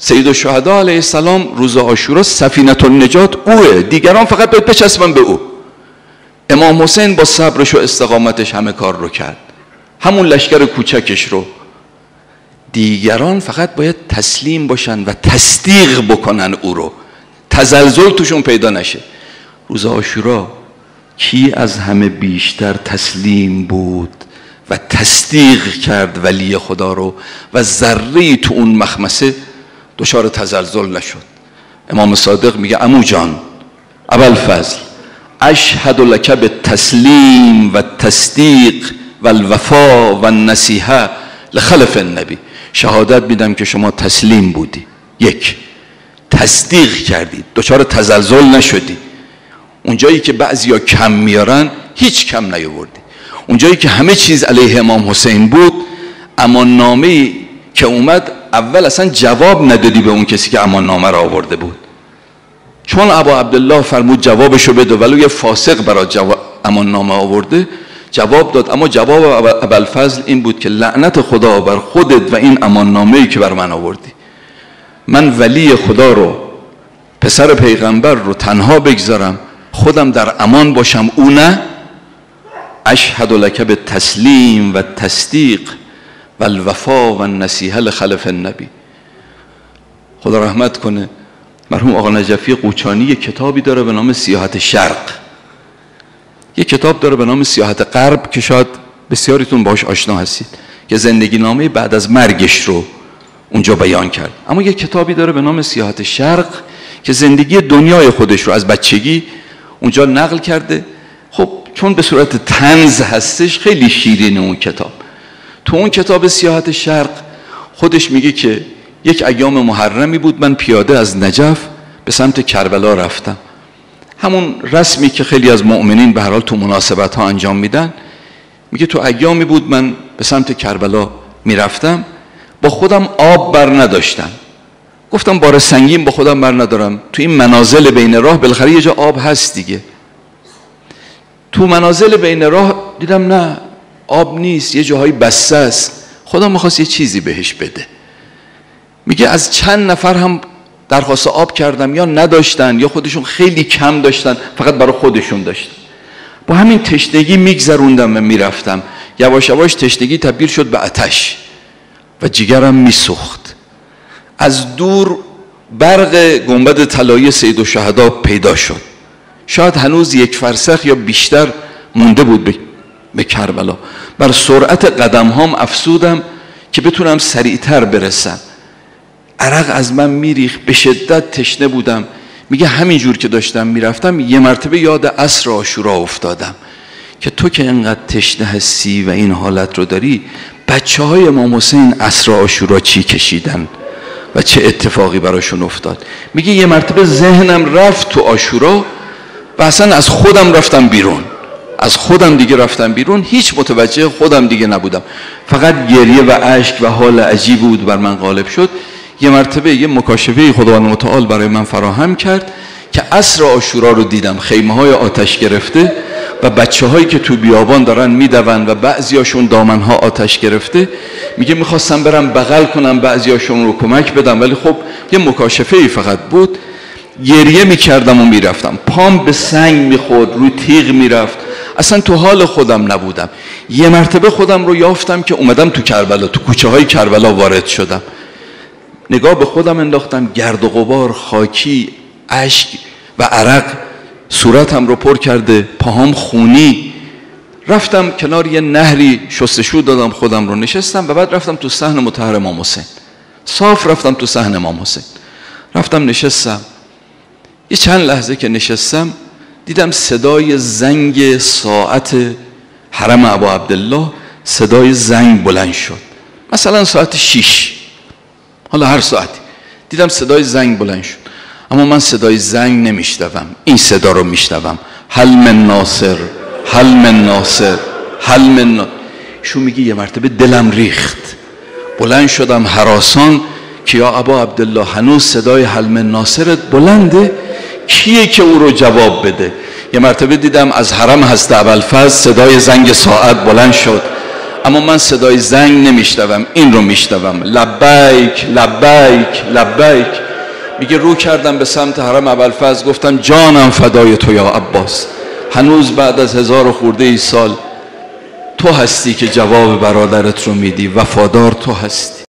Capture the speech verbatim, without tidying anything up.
سید الشهدا علیه السلام روز عاشورا سفینه النجات اوه، دیگران فقط باید بچسبن به او. امام حسین با صبرش و استقامتش همه کار رو کرد، همون لشکر کوچکش رو. دیگران فقط باید تسلیم باشن و تصدیق بکنن او رو، تزلزل توشون پیدا نشه. روز عاشورا کی از همه بیشتر تسلیم بود و تصدیق کرد ولی خدا رو و ذره‌ای تو اون مخمسه دچار تزلزل نشد؟ امام صادق میگه عمو جان ابوالفضل اشهد لک بالتسلیم و تصدیق و الوفا و النصیحه لخلف النبی. شهادت میدم که شما تسلیم بودی، یک، تصدیق کردی، دچار تزلزل نشدی. اونجایی که بعضیا کم میارن هیچ کم نیاوردی. اونجایی که همه چیز علیه امام حسین بود، امان نامه‌ای که اومد اول اصلا جواب ندادی به اون کسی که امان نامه را آورده بود، چون ابا عبدالله فرمود جوابشو بده ولو یه فاسق برای جواب امان نامه آورده، جواب داد. اما جواب ابوالفضل این بود که لعنت خدا بر خودت و این امان نامه‌ای که بر من آوردی. من ولی خدا رو، پسر پیغمبر رو تنها بگذارم، خودم در امان باشم، او نه؟ اشهد لک بالتسلیم و تصدیق و الوفا و النصیحه لخلف النبی. خدا رحمت کنه مرحوم آقا نجفی قوچانی یک کتابی داره به نام سیاحت شرق، یک کتاب داره به نام سیاحت غرب که شاید بسیاریتون باهاش آشنا هستید، که زندگی نامه بعد از مرگش رو اونجا بیان کرد. اما یک کتابی داره به نام سیاحت شرق که زندگی دنیای خودش رو از بچگی اونجا نقل کرده. خب چون به صورت طنز هستش خیلی شیرین اون کتاب. تو اون کتاب سیاحت شرق خودش میگه که یک ایام محرمی بود، من پیاده از نجف به سمت کربلا رفتم، همون رسمی که خیلی از مؤمنین به هر حال تو مناسبت ها انجام میدن. میگه تو ایامی بود من به سمت کربلا میرفتم، با خودم آب بر نداشتم. گفتم بار سنگین با خودم بر ندارم، تو این منازل بین راه بالاخره یه جا آب هست دیگه. تو منازل بین راه دیدم نه آب نیست، یه جاهای بسته است. خدا میخواست یه چیزی بهش بده. میگه از چند نفر هم درخواست آب کردم، یا نداشتن یا خودشون خیلی کم داشتن، فقط برای خودشون داشتن. با همین تشنگی میگذروندم و میرفتم. یواش یواش تشنگی تبدیل شد به آتش و جگرم میسوخت. از دور برق گنبد طلایی سید الشهدا پیدا شد. شاید هنوز یک فرسخ یا بیشتر مونده بود به کربلا. بر سرعت قدم هام افسودم که بتونم سریعتر برسم. عرق از من میریخت، به شدت تشنه بودم. میگه همینجور که داشتم میرفتم یه مرتبه یاد عصر عاشورا افتادم که تو که انقدر تشنه هستی و این حالت رو داری، بچه های امام حسین عصر عاشورا چی کشیدن و چه اتفاقی براشون افتاد. میگه یه مرتبه ذهنم رفت تو عاشورا و اصلا از خودم رفتم بیرون، از خودم دیگه رفتم بیرون، هیچ متوجه خودم دیگه نبودم، فقط گریه و اشک و حال عجیب بود بر من غالب شد. یه مرتبه یه مکاشفه خداوند متعال برای من فراهم کرد که عصر عاشورا رو دیدم، خیمه های آتش گرفته و بچه هایی که تو بیابان دارن میدون و بعضیاشون دامن ها آتش گرفته. میگه میخواستم برم بغل کنم بعضیاشون رو کمک بدم، ولی خب یه مکاشفه ای فقط بود. گریه میکردم و میرفتم، پام به سنگ میخورد، روی تیغ میرفت، اصلا تو حال خودم نبودم. یه مرتبه خودم رو یافتم که اومدم تو کربلا، تو کوچه های کربلا وارد شدم. نگاه به خودم انداختم، گرد و غبار، خاکی، اشک و عرق صورتم رو پر کرده، پاهام خونی. رفتم کنار یه نهری شستشو دادم خودم رو، نشستم و بعد رفتم تو صحن مطهر امام حسین. صاف رفتم تو صحن امام حسین، رفتم نشستم. یه چند لحظه که نشستم دیدم صدای زنگ ساعت حرم ابا عبدالله، صدای زنگ بلند شد، مثلا ساعت شیش، حالا هر ساعتی. دیدم صدای زنگ بلند شد، اما من صدای زنگ نمیشنوم، این صدا رو میشنوم، هل من ناصر، هل من ناصر، هل من ناصر. شو میگی یه مرتبه دلم ریخت، بلند شدم هراسان که یا ابا عبدالله هنوز صدای هل من ناصرت بلنده؟ کیه که او رو جواب بده؟ یه مرتبه دیدم از حرم حضرت ابوالفضل صدای زنگ ساعت بلند شد، اما من صدای زنگ نمیشنوم، این رو میشنوم، لبیک لبیک لبیک. میگه رو کردم به سمت حرم ابوالفضل، گفتم جانم فدای تو یا عباس، هنوز بعد از هزار و خورده ای سال تو هستی که جواب برادرت رو میدی، وفادار تو هستی.